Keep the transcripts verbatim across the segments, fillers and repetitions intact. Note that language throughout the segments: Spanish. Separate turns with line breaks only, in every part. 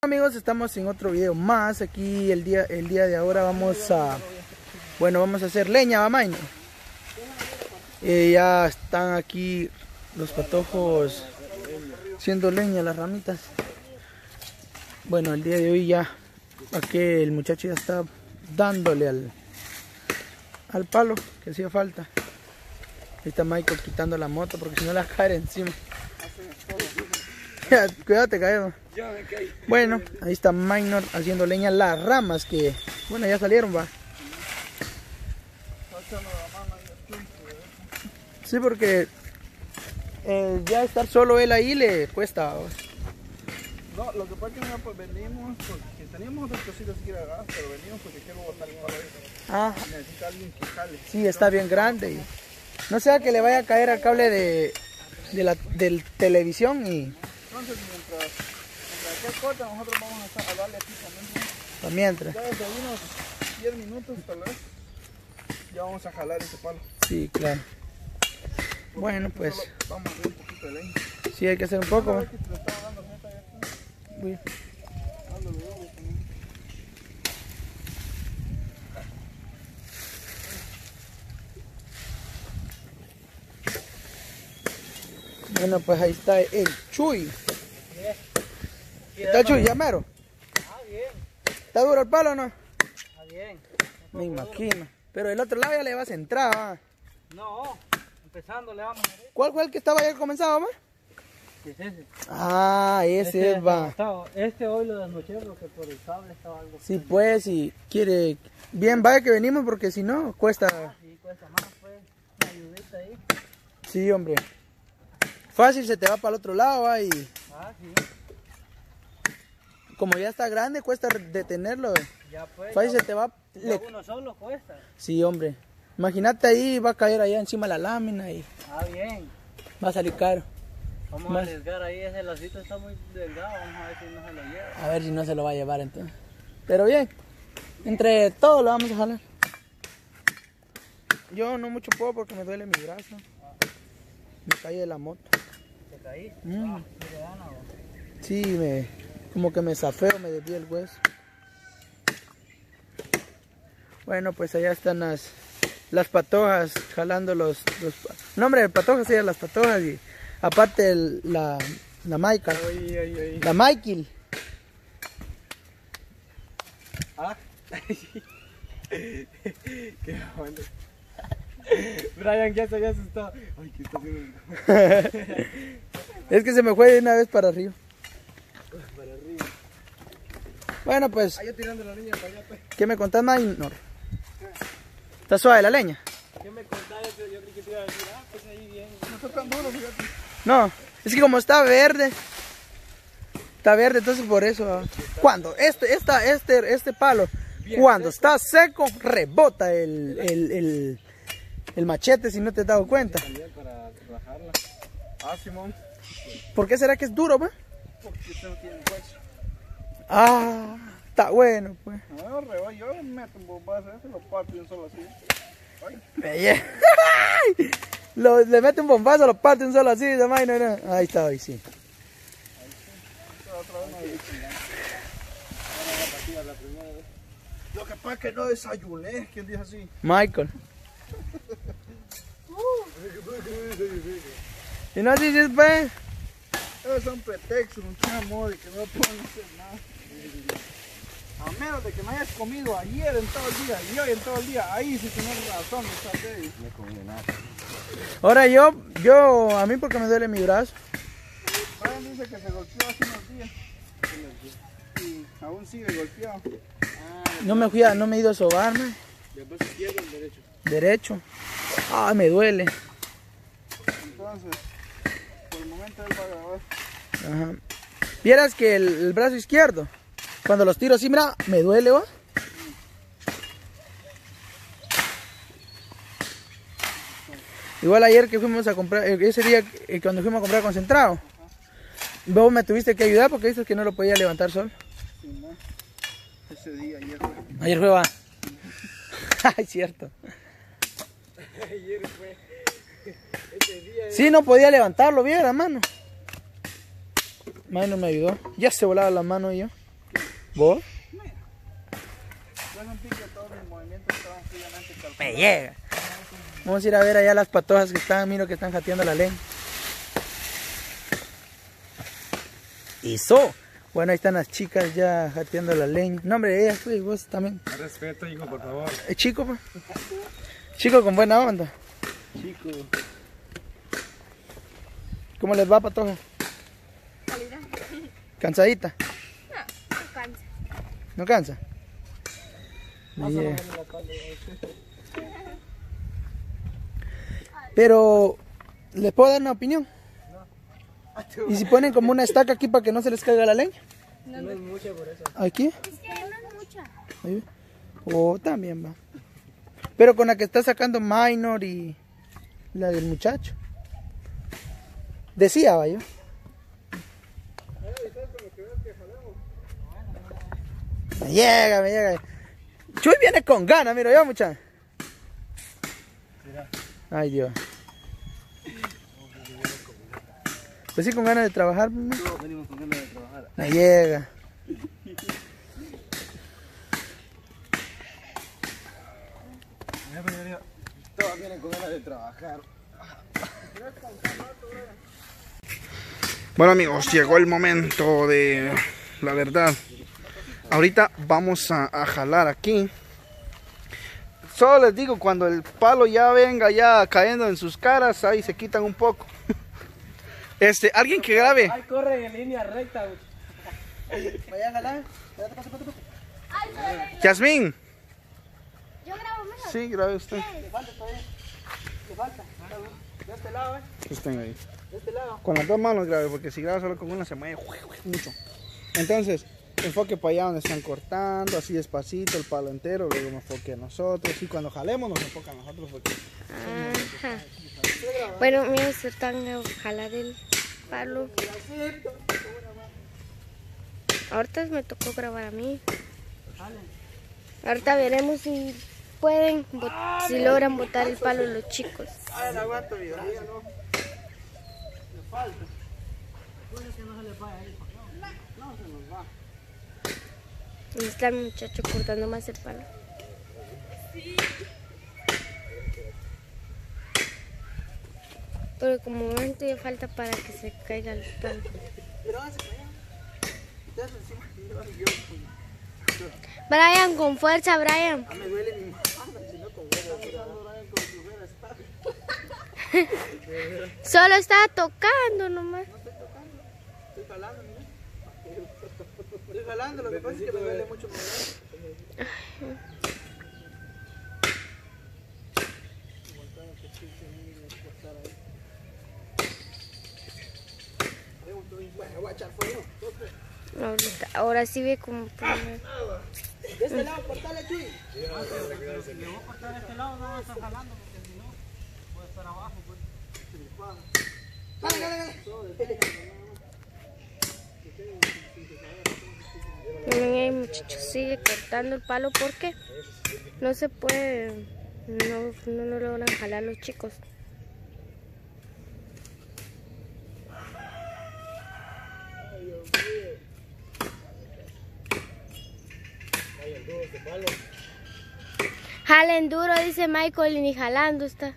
Amigos, estamos en otro video más. Aquí el día el día de ahora vamos a bueno vamos a hacer leña, va Maino. Eh, ya están aquí los patojos haciendo leña, las ramitas. Bueno, el día de hoy ya aquí el muchacho ya está dándole al al palo que hacía falta. Ahí está Michael quitando la moto porque si no la cae encima. Cuidado, te caes. Bueno, ahí está Minor haciendo leña, las ramas que, bueno, ya salieron, va. Sí, porque eh, ya estar solo él ahí le cuesta.
No, lo que pasa es que no, pues venimos porque teníamos otras cositas que ir a gas, pero venimos porque quiero botar el palo.
Ah,
necesita alguien que jale.
Sí, está bien grande. Y no sea que le vaya a caer al cable de, de la del televisión y...
Entonces, mientras, mientras aquí corta, nosotros vamos a, estar, a darle aquí también.
Para mientras.
Ya desde unos diez minutos tal vez, ya vamos a jalar ese palo.
Sí, claro. Porque bueno, pues...
Vamos a ver un poquito de leña.
Sí, hay que hacer un poco. ¿Va? Uy. Bueno, pues ahí está el Chuy. ¿Está Chuy, ya mero?
Ah, bien.
¿Está duro el palo o no?
Ah, bien.
Me imagino. Pero del otro lado ya le vas a entrar, ¿va?
No, empezando le vamos a ver.
¿Cuál fue el que estaba ayer comenzado, va?
Es ese.
Ah, ese
Este
es, va.
Este hoy lo desnoché porque por el cable estaba algo.
Sí, pues, si quiere... Bien, vaya que venimos porque si no, cuesta...
Ah, sí, cuesta más, pues. Una ayudita ahí.
Sí, hombre. Fácil se te va para el otro lado, va, y...
Ah, sí.
Como ya está grande, cuesta detenerlo.
Ya pues.
Fácil
ya,
se te va...
ya
Le...
uno solo cuesta.
Sí, hombre. Imagínate ahí, va a caer allá encima de la lámina y
Ah, bien.
va a salir caro.
Vamos
Más.
a arriesgar ahí, ese lacito está muy delgado, vamos a ver si no se lo lleva.
A ver si no se lo va a llevar entonces. Pero bien, entre todos lo vamos a jalar. Yo no mucho puedo porque me duele mi brazo. Me caí de la moto.
¿Te caíste?
Mm.
Ah, ¿sí le gana, vos?
Sí, me, como que me zafeo, me desvié el hueso. Bueno, pues allá están las, las patojas jalando los... los nombre de patojas serían las patojas y aparte el, la, la Michael.
Ay, ay, ay.
La Michael.
Ah, qué bueno. Brian ya se había asustado. Ay, ¿qué está haciendo?
Es que se me fue de una vez para arriba.
Para arriba.
Bueno, pues,
Ah, yo tirando la leña para allá, pues.
¿qué me contás, Minor? ¿Está suave la leña?
¿Qué me contás? Yo, yo creí que te iba a decir, ah, pues ahí bien.
No está tan duro, fíjate.
No, es que como está verde, está verde, entonces por eso. ¿Va? Cuando este, esta, este, este palo, bien cuando seco. Está seco, rebota el, el, el, el machete si no te has dado cuenta.
También para rajarla. Ah, Simón.
¿Por qué será que es duro, va?
Porque usted no tiene hueso.
Ah, está bueno, pues.
No, reba, yo meto un bombazo, ese lo parto de un solo así.
Lo, le mete un bombazo, lo parte un solo así, de no, no. Ahí está, ahí sí.
Lo que pasa es que no desayuné, ¿quién dice así?
Michael. Y no así, pues.
Esos son pretextos, un chamo de que no puedo hacer nada. A menos de que me hayas comido ayer en todo el día y hoy en todo el día, ahí sí tienes razón, estás débil. No he comido nada.
Ahora yo, yo, a mí porque me duele mi brazo.
Brian dice que se golpeó hace unos días. Y aún sigue golpeado.
Ah, no me fui a, no me he ido a sobarme.
¿De brazo izquierdo o derecho?
Derecho. Ah, me duele.
Entonces, por el momento él va a grabar.
Ajá. Vieras que el, el brazo izquierdo, cuando los tiro así, mira, me duele, ¿va? Igual ayer que fuimos a comprar, ese día cuando fuimos a comprar concentrado, vos me tuviste que ayudar porque dices que no lo podía levantar solo.
Sí, no. Ese día, ayer fue.
Ayer fue, va. Ay, cierto.
Ayer fue. Ese día.
Sí, no podía levantarlo, viera, mano. Mano me ayudó. Ya se volaba la mano y yo. ¿Vos?
Yo sentí que todos mis movimientos estaban fríamente calculados.
Me llega. Vamos a ir a ver allá las patojas que están, miro que están jateando la leña. Eso. Bueno, ahí están las chicas ya jateando la leña. No, hombre, ellas, pues, vos también.
Respeto, hijo, por favor.
¿Es chico, pues? Chico con buena onda.
Chico.
¿Cómo les va, patoja?
Calidad.
¿Cansadita?
No, no cansa.
¿No cansa? Yeah. Pero, ¿les puedo dar una opinión? ¿Y si ponen como una estaca aquí para que no se les caiga la leña?
No, no es mucha por eso.
¿Aquí?
Es que no es mucha.
Ahí. Oh, también va. Pero con la que está sacando Minor y la del muchacho. Decía, va yo. Me llega, me llega. Chuy viene con ganas, miro yo, muchacho. Ay, Dios. Pues sí, con ganas de trabajar. ¿No?
Todos venimos con ganas de trabajar.
Me llega.
Todos vienen con ganas de trabajar.
Bueno, amigos, llegó el momento de la verdad. Ahorita vamos a, a jalar aquí. Solo les digo, cuando el palo ya venga ya cayendo en sus caras, ahí se quitan un poco. Este, alguien que grabe.
Ay, corre en línea recta.
Vaya a jalar.
Ay, pero
Yasmín.
yo grabo mejor.
Sí, grabe usted.
Le falta todavía. Le falta. De este lado, eh.
Estén ahí.
De este lado.
Con las dos manos grabe, porque si graba solo con una se mueve mucho. Entonces, enfoque para allá donde están cortando, así despacito, el palo entero, luego me enfoque a nosotros. Y cuando jalemos nos enfoca a nosotros porque...
Ajá. Bueno, mira, se están a jalar el palo. Ahorita me tocó grabar a mí. Ahorita veremos si pueden, bot- si logran botar el palo los chicos.
Ay, no aguanto, mi vida, no. Le falta.
Y está el muchacho cortando más el palo. Pero como ven, todavía falta para que se caiga el palo.
Pero háganse para allá. Ustedes encima. Yo, yo.
Brian, con fuerza, Brian.
Ah, me duele mi mano, si no con huevo. Con su vera está.
Solo estaba tocando nomás.
No estoy tocando. Estoy jalando, mira. Estoy jalando, lo que pasa es que me duele mucho mi brazo. Bueno, voy a echar fuego.
Ahorita, ahora sí ve como poner.
De este lado, cortale, Chuy.
Si le voy a cortar este lado, no va a estar jalando, porque si no, voy a estar abajo. Pues.
Dale, dale, dale.
Miren, el muchacho sigue cortando el palo porque no se puede, no, no, no logran jalar los chicos. Jalen duro, dice Michael, y ni jalando está.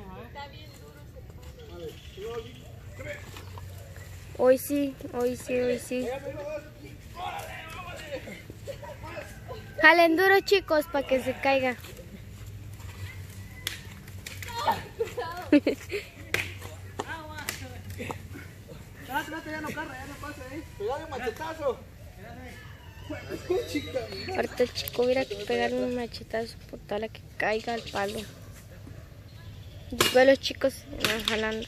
Hoy sí, hoy sí, hoy sí. Jalen duro, chicos, para que se caiga.
Trate, trate, ya no carga, ya no pasa, eh. Pegale un machetazo.
Ahorita el chico hubiera que pegarle un machetazo por tal a que caiga el palo. Después los chicos van jalando.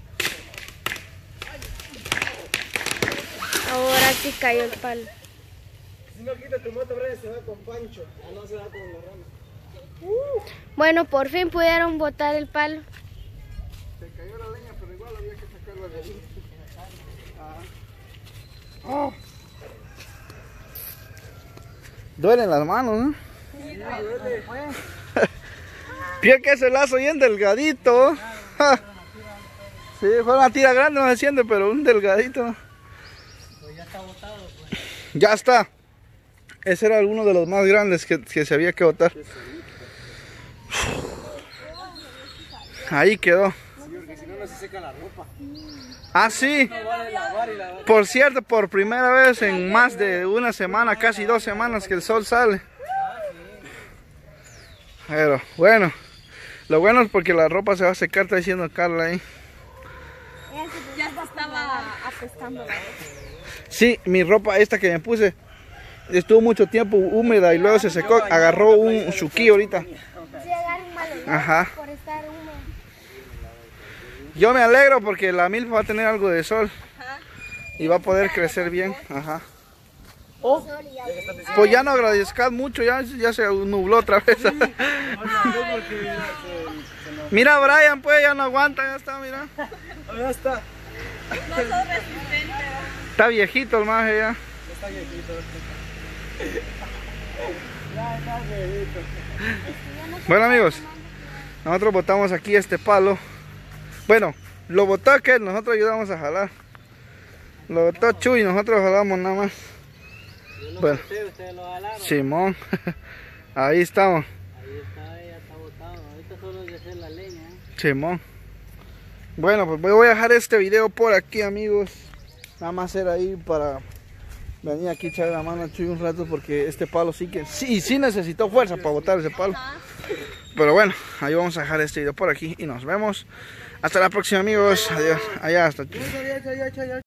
Ahora sí cayó el palo.
Si no quita tu moto, Brian, se va con Pancho. Ah, no se va con la rama.
Bueno, por fin pudieron botar el palo.
Se cayó la leña, pero igual había que sacarla de ahí. Ah.
Oh. Duelen las manos, ¿no?
Sí, duele.
Pie que ese lazo bien delgadito. Ja. Sí, fue una tira grande, no se siente, pero un delgadito.
Pues ya está botado, pues.
Ya está.
Ese era uno de los más grandes que, que se había que botar. Ahí quedó.
Sí, porque si no, no se seca la ropa.
Ah, sí.
No vale lavar y lavar.
Por cierto, por primera vez en más de una semana, casi dos semanas que el sol sale. Pero bueno, lo bueno es porque la ropa se va a secar, está diciendo Carla ahí.
Ya se estaba apestando la ropa.
Sí, mi ropa esta que me puse estuvo mucho tiempo húmeda y luego se secó, agarró un chuquí ahorita.
Sí, agarra un mal olor
Ajá.
por estar húmedo.
Yo me alegro porque la milpa va a tener algo de sol y va a poder crecer bien. Ajá.
Oh,
Pues ya no agradezcas mucho, ya, ya se nubló otra vez. Mira Brian, pues ya no aguanta, ya está, mira.
ya está.
No soy resistente.
Está viejito el maje ya.
Está viejito.
Bueno amigos, nosotros botamos aquí este palo. Bueno, lo botó aquel, nosotros ayudamos a jalar. Lo botó Chuy y nosotros jalamos nada más.
Yo lo
Bueno.
boté, ustedes lo jalaron.
Simón, ahí estamos.
Ahí está, ya está botado. Ahorita solo es de hacer la leña. ¿eh?
Simón. Bueno, pues voy a dejar este video por aquí amigos. Nada más era ahí para venir aquí a echar la mano a Chuy un rato porque este palo sí que sí, sí necesitó fuerza para botar ese palo. Pero bueno, ahí vamos a dejar este video por aquí y nos vemos. Hasta la próxima amigos. Adiós. Allá hasta.